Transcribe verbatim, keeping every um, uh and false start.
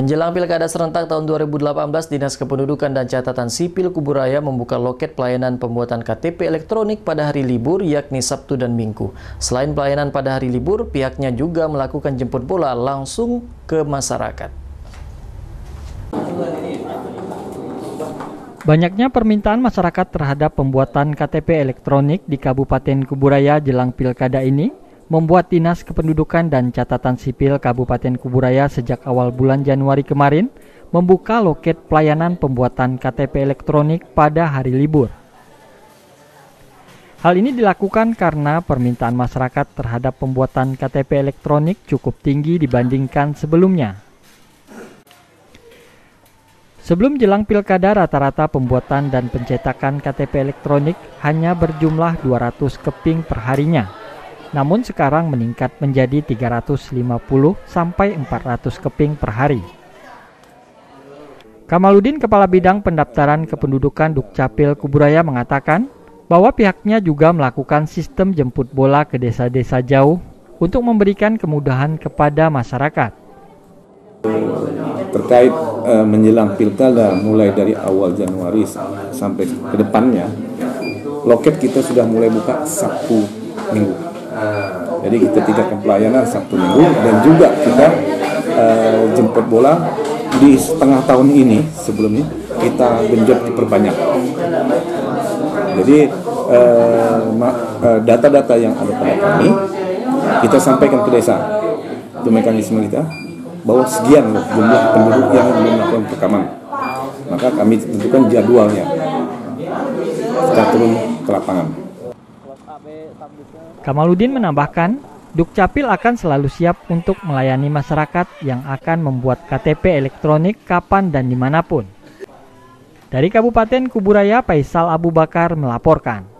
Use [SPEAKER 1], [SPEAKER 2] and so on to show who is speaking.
[SPEAKER 1] Menjelang Pilkada serentak tahun dua ribu delapan belas, Dinas Kependudukan dan Catatan Sipil Kuburaya membuka loket pelayanan pembuatan K T P elektronik pada hari libur, yakni Sabtu dan Minggu. Selain pelayanan pada hari libur, pihaknya juga melakukan jemput bola langsung ke masyarakat.
[SPEAKER 2] Banyaknya permintaan masyarakat terhadap pembuatan K T P elektronik di Kabupaten Kuburaya jelang Pilkada ini membuat Dinas Kependudukan dan Catatan Sipil Kabupaten Kuburaya sejak awal bulan Januari kemarin membuka loket pelayanan pembuatan K T P elektronik pada hari libur. Hal ini dilakukan karena permintaan masyarakat terhadap pembuatan K T P elektronik cukup tinggi dibandingkan sebelumnya. Sebelum jelang Pilkada, rata-rata pembuatan dan pencetakan K T P elektronik hanya berjumlah dua ratus keping per harinya. Namun sekarang meningkat menjadi tiga ratus lima puluh sampai empat ratus keping per hari. Kamaludin, Kepala Bidang Pendaftaran Kependudukan Dukcapil Kuburaya mengatakan bahwa pihaknya juga melakukan sistem jemput bola ke desa-desa jauh untuk memberikan kemudahan kepada masyarakat.
[SPEAKER 3] Terkait uh, menjelang Pilkada mulai dari awal Januari sampai ke depannya, loket kita sudah mulai buka Sabtu Minggu. Jadi kita tingkatkan pelayanan Sabtu Minggu dan juga kita uh, jemput bola di setengah tahun ini. Sebelumnya kita genjot diperbanyak. Jadi data-data uh, uh, yang ada pada kami kita sampaikan ke desa. Itu mekanisme kita bahwa sekian loh jumlah penduduk yang belum melakukan perekaman. Maka kami tentukan jadwalnya. Kita turun ke lapangan.
[SPEAKER 2] Kamaludin menambahkan, Dukcapil akan selalu siap untuk melayani masyarakat yang akan membuat K T P elektronik kapan dan dimanapun. Dari Kabupaten Kuburaya, Faisal Abu Bakar melaporkan.